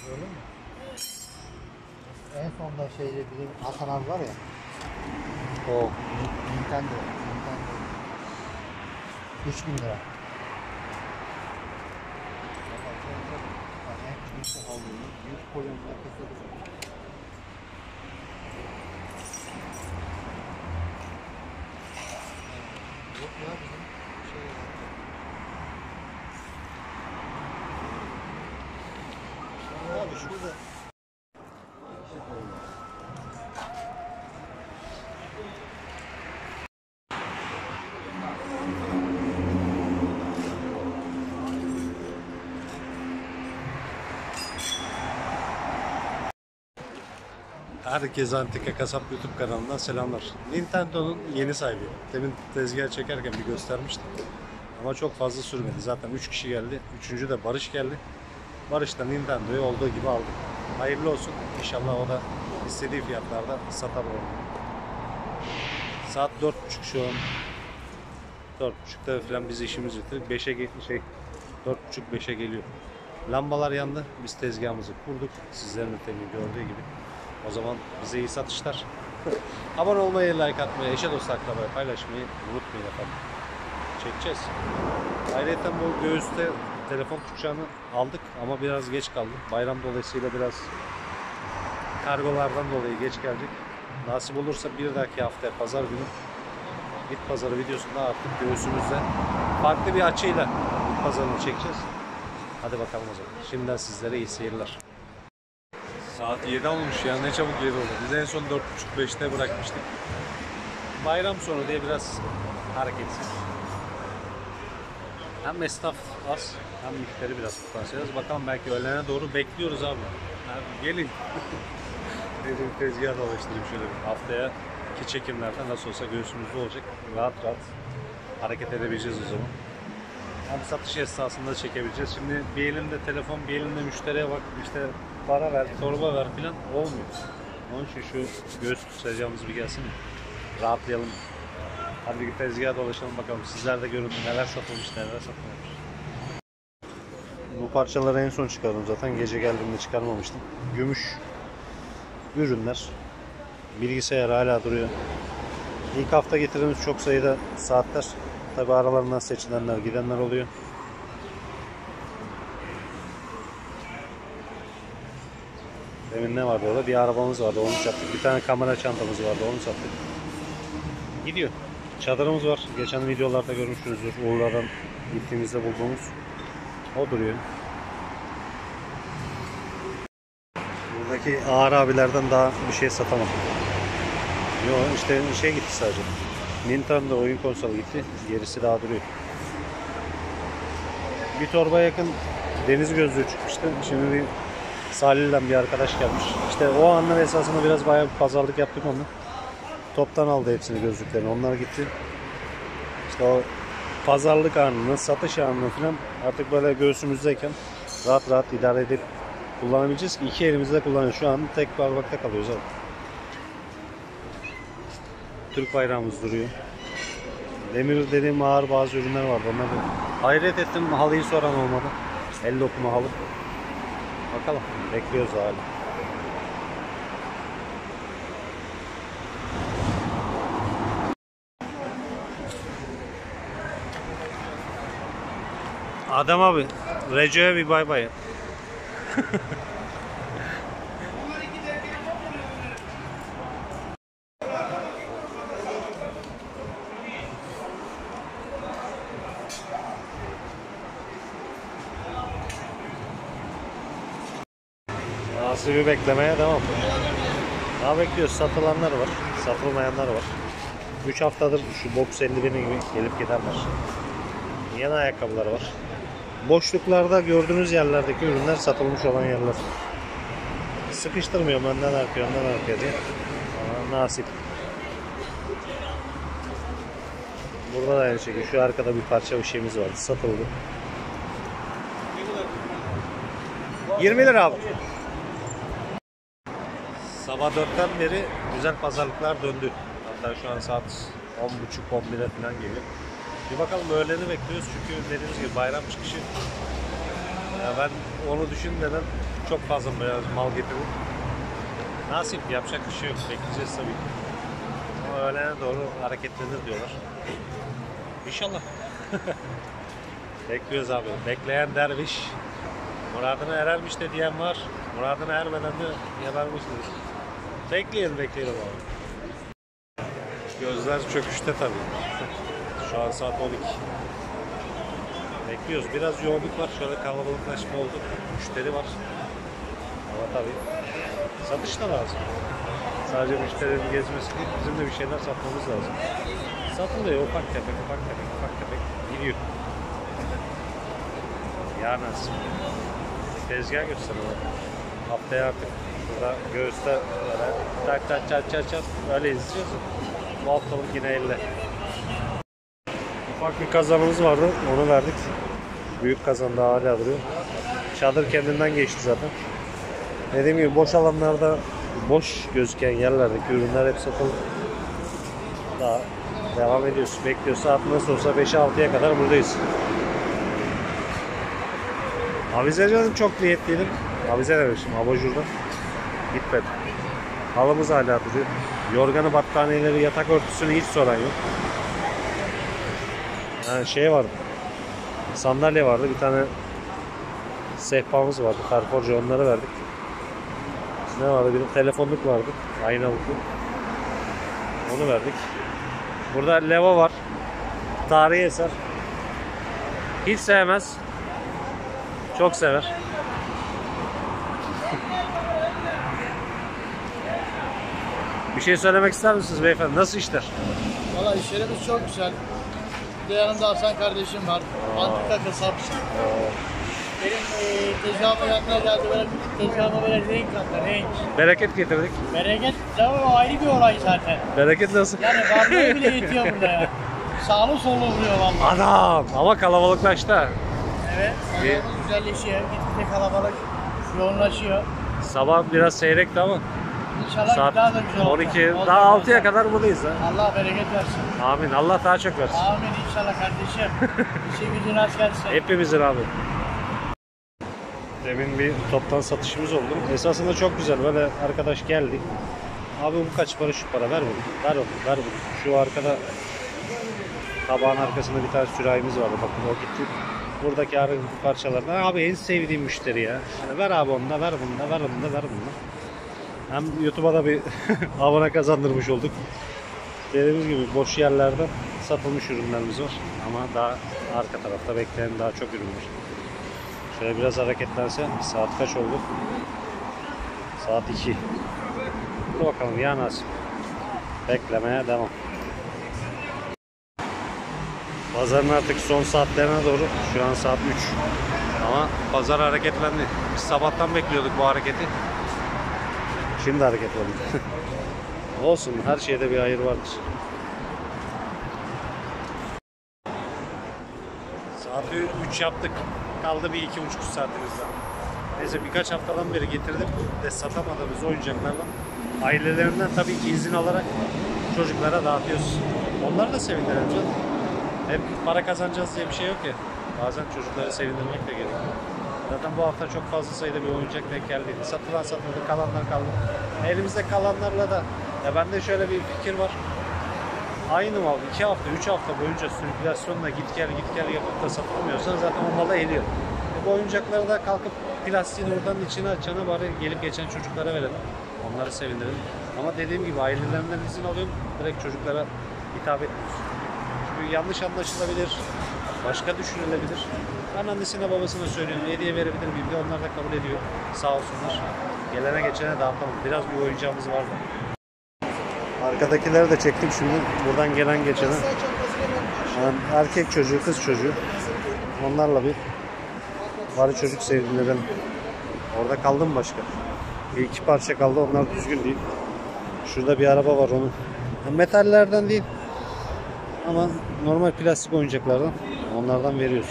Öyle mi? En sonunda şeyde bizim Hasan abi var ya. O Nintendo. 3000 lira. Büyük kolyonlar kesildi. Yok ya bizim şey abi şurada. Herkese Antika Kasap YouTube kanalından selamlar. Nintendo'nun yeni sahibi. Demin tezgah çekerken bir göstermiştim. Ama çok fazla sürmedi. Zaten 3 kişi geldi. Üçüncü de Barış geldi. Barış da Nintendo'yu olduğu gibi aldı. Hayırlı olsun. İnşallah o da istediği fiyatlarda satar onu. Saat 4.30 şu an. 4.30'da falan biz işimizi bitirdik. 4.30-5'e geliyor. Lambalar yandı. Biz tezgahımızı kurduk. Sizlerin de temin gördüğü gibi. O zaman bize iyi satışlar. Abone olmayı, like atmayı, eşe dost akrabaya paylaşmayı unutmayın efendim. Çekeceğiz. Ayrıca bu göğüste telefon tutacağını aldık ama biraz geç kaldı. Bayram dolayısıyla biraz kargolardan dolayı geç gelecek. Nasip olursa bir dahaki haftaya pazar günü bit pazarı videosunda artık göğsümüzde farklı bir açıyla bit pazarını çekeceğiz. Hadi bakalım o zaman. Şimdiden sizlere iyi seyirler. Saat 7 olmuş ya, ne çabuk 7 oldu. Biz en son 4.30-5'te bırakmıştık. Bayram sonu diye biraz hareketsiz. Hem esnaf az hem müşteri biraz potansiyeliz. Bakalım belki öğlene doğru bekliyoruz abi. Gelin. Dedim tezgah dolaştırayım şöyle bir. Haftaya ki çekimlerde nasıl olsa göğsümüzde olacak. Rahat rahat hareket edebileceğiz o zaman. Hem satış esnasında çekebileceğiz. Şimdi bir elinde telefon, bir elinde müşteriye bak, işte para ver, torba ver filan olmuyor. Onun için şu göğüs tutacağımız bir gelsin mi? Rahatlayalım. Hadi bir tezgaha dolaşalım bakalım. Sizler de görün neler satılmış, neler satılmış. Bu parçaları en son çıkardım zaten. Gece geldiğimde çıkarmamıştım. Gümüş ürünler. Bilgisayar hala duruyor. İlk hafta getirdiğimiz çok sayıda saatler. Tabi aralarından seçilenler, gidenler oluyor. Demin ne vardı orada? Bir arabamız vardı, onu sattık. Bir tane kamera çantamız vardı, onu sattık. Gidiyor. Çadırımız var. Geçen videolarda görmüşsünüzdür. Uğurlardan gittiğimizde bulduğumuz. O duruyor. Buradaki ağır abilerden daha bir şey satamadım. Yok işte şey gitti sadece. Nintendo oyun konsolu gitti. Gerisi daha duruyor. Bir torba yakın deniz gözlüğü çıkmıştı. Şimdi bir Salih'den bir arkadaş gelmiş. İşte o anlar esasında biraz bayağı bir pazarlık yaptık onunla. Toptan aldı hepsini, gözlüklerini. Onlar gitti. İşte o pazarlık anını, satış anını falan artık böyle göğsümüzdeyken rahat rahat idare edip kullanabileceğiz ki iki elimizde kullanıyoruz. Şu an tek parmakta kalıyoruz abi. Türk bayrağımız duruyor. Demir dediğim ağır bazı ürünler vardı. Onları hayret ettim, halıyı soran olmadı. El dokuma halı. Bakalım, bekliyoruz hala. Adem abi, Recep'e bir bay bay. Nasibi beklemeye devam. Daha bekliyoruz. Satılanlar var, satılmayanlar var. 3 haftadır şu box 50 bini gibi gelip gidenler. Yeni ayakkabılar var. Boşluklarda gördüğünüz yerlerdeki ürünler satılmış olan yerler. Sıkıştırmıyorum önden arkaya diye. Ama nasip. Burada da aynı şekilde. Şu arkada bir parça bir şeyimiz vardı. Satıldı. 20 lira abi. Sabah 4'ten beri güzel pazarlıklar döndü. Hatta şu an saat 10.30-11'e falan geliyor. Bir bakalım, öğleni bekliyoruz çünkü dediğimiz gibi bayram çıkışı. Ya ben onu düşünmeden çok fazla mal getirdik. Nasip, yapacak bir şey yok. Bekleyeceğiz tabii ki. Ama öğlene doğru hareketlenir diyorlar. İnşallah. Bekliyoruz abi. Bekleyen derviş muradına erermiş de diyen var. Muradına ermeden de yabarmıştır. Bekleyelim abi. Gözler çöküşte tabii. Şu an saat 12. Bekliyoruz. Biraz yoğunluk var. Şöyle kalabalıklaşma oldu. Müşteri var. Ama tabii satış da lazım. Sadece müşterilerin gezmesi değil, bizim de bir şeyler satmamız lazım. Satılıyor ufak tefek gidiyor. Ya nasıl? Tezgah gösteriyorlar. Haftaya artık burada göğüste böyle tak çat öyle izleyeceğiz. Bu haftalık yine 50. Ufak bir kazanımız vardı, onu verdik. Büyük kazan daha hala duruyor. Çadır kendinden geçti zaten. Dediğim gibi boş alanlarda, boş gözüken yerlerdeki ürünler hep satılıp daha devam ediyoruz. Bekliyoruz. Saat nasıl olsa 5'e 6'ya kadar buradayız. Avize canım çok niyetliydim. Avize demişim, abajurdan. Gitmedi. Halımız hala duruyor. Yorganı, battaniyeleri, yatak örtüsünü hiç soran yok. Yani şey vardı. Sandalye vardı. Bir tane sehpamız vardı. Carrefour'cu, onları verdik. Ne vardı? Bir de telefonluk vardı. Aynalıklı. Onu verdik. Burada leva var. Tarihi eser. Hiç sevmez. Çok sever. Bir şey söylemek ister misiniz beyefendi? Nasıl işler? Valla işlerimiz çok güzel. Bir de yanımda Hasan kardeşim var. Antika kasap. Benim tezgahıma yanına geldi. Böyle tezgahıma böyle renk kattı, renk. Bereket getirdik. Bereket de o ayrı bir olay zaten. Bereket nasıl? Yani varlığı bile yetiyor burada ya. Sağlı sollu vuruyor valla. Adam! Ama kalabalıklaştı. Evet. Pazarımız güzelleşiyor. Gitgide kalabalık yoğunlaşıyor. Sabah biraz seyrekti ama İnşallah saat daha da güzel olacak. 12, daha 6'ya kadar buradayız ha. Allah bereket versin. Amin. Allah daha çok versin. Amin inşallah kardeşim. İşi gücün az gelsin. Hepimizin abi. Demin bir toptan satışımız oldu. Esasında çok güzel. Böyle arkadaş geldi. Abi bu kaç para, şu para, ver bunu. Ver onu, ver bunu. Şu arkada tabağın arkasında bir tane sürahimiz vardı. Bakın o gitti. Buradaki arı parçalardan. Abi en sevdiğim müşteri ya. Yani ver abi onunla, ver bununla, ver bununla, ver bununla. Hem YouTube'a da bir abone kazandırmış olduk. Dediğimiz gibi boş yerlerde satılmış ürünlerimiz var. Ama daha arka tarafta bekleyen daha çok ürün var. Şöyle biraz hareketlense, saat kaç oldu? Saat 2. Dur bakalım ya nasip. Beklemeye devam. Pazarın artık son saatlerine doğru, şu an saat 3. Ama pazar hareketlendi. Biz sabahtan bekliyorduk bu hareketi. Şimdi hareketlendi. Olsun, her şeyde bir hayır vardır. Saati 3 yaptık. Kaldı bir 2,5 saatimiz daha. Neyse birkaç haftadan beri getirdim de satamadığımız oyuncaklardan ailelerinden tabii ki izin alarak çocuklara dağıtıyoruz. Onları da sevindirelim canım. Hep para kazanacağız diye bir şey yok ya. Bazen çocukları sevindirmek de gerekiyor. Zaten bu hafta çok fazla sayıda bir oyuncak denk geldiydi. Satılan satıldı, kalanlar kaldı. Elimizde kalanlarla da ya bende şöyle bir fikir var. Aynı mal 2 hafta, 3 hafta boyunca sirkülasyonla git gel yapıp da satılmıyorsa zaten o malı eliyor. Bu oyuncakları da kalkıp plastiğin oradan içine açana bari gelip geçen çocuklara verelim. Onları sevindirelim. Ama dediğim gibi ailelerinden izin alıyorum. Direkt çocuklara hitap etmiyoruz. Çünkü yanlış anlaşılabilir, başka düşünülebilir. Ben annesine babasına söylüyorum, hediye verebilir miyim diye, onlar da kabul ediyor. Sağ olsunlar. Gelene geçene dağıtalım. Biraz bir oyuncağımız var. Arkadakileri de çektim şimdi. Buradan gelen geçene. Yani erkek çocuğu, kız çocuğu. Onlarla bir bari çocuk sevdiğinden. Orada kaldı mı başka? Bir iki parça kaldı. Onlar düzgün değil. Şurada bir araba var onun. Metallerden değil. Ama normal plastik oyuncaklardan. Onlardan veriyoruz.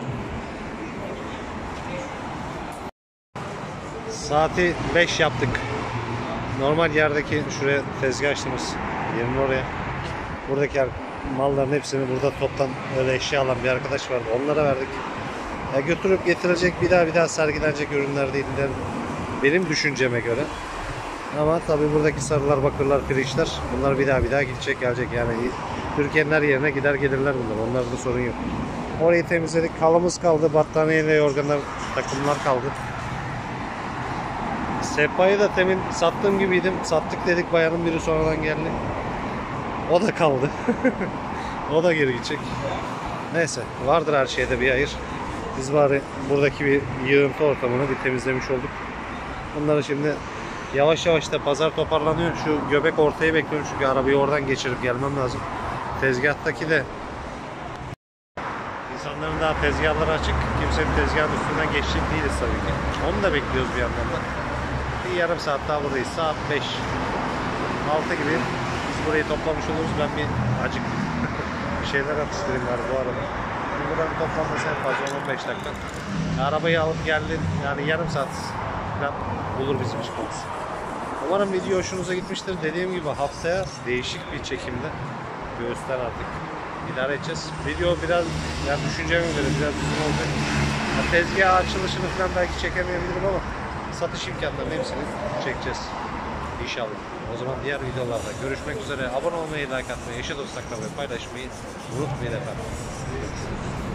Saati 5 yaptık. Normal yerdeki şuraya tezgah açtığımız yerin oraya. Buradaki malların hepsini burada toptan öyle eşya alan bir arkadaş vardı. Onlara verdik. Ya götürüp getirecek bir daha sergilenecek ürünler değiller. Benim düşünceme göre. Ama tabii buradaki sarılar, bakırlar, pirinçler bunlar bir daha gidecek gelecek. Yani Türkiye'nin her yerine gider gelirler bunlar. Onlarda sorun yok. Orayı temizledik. Halımız kaldı. Battaniyeyle yorganlar, takımlar kaldı. Sehpayı da temin sattığım gibiydim. Sattık dedik, bayanın biri sonradan geldi. O da kaldı. O da geri gidecek. Neyse, vardır her şeyde bir hayır. Biz bari buradaki bir yığıntı ortamını bir temizlemiş olduk. Bunları şimdi yavaş yavaş da pazar toparlanıyor. Şu göbek ortayı bekliyorum çünkü arabayı oradan geçirip gelmem lazım. Tezgahtaki de insanların daha tezgahları açık. Kimsenin tezgahın üstünden geçecek değiliz tabii ki. Onu da bekliyoruz bir yandan da. Bir yarım saat daha buradayız. Saat 5. 6 gibi biz burayı toplamış oluruz. Ben bir acıktım. Bir şeyler atıştırayım var bu arada. Buradan toplanması en fazla 15 dakika. Arabayı alıp geldi. Yani yarım saat falan bulur bizim çıkmamız. Umarım video hoşunuza gitmiştir. Dediğim gibi haftaya değişik bir çekimde göğüsler artık idare edeceğiz. Video biraz yani düşünceme göre biraz uzun olacak. Tezgah açılışını falan belki çekemeyebilirim ama satış imkanlarının hepsini çekeceğiz. İnşallah. O zaman diğer videolarda görüşmek üzere. Abone olmayı, like atmayı, eşe dostlarla paylaşmayı unutmayın efendim.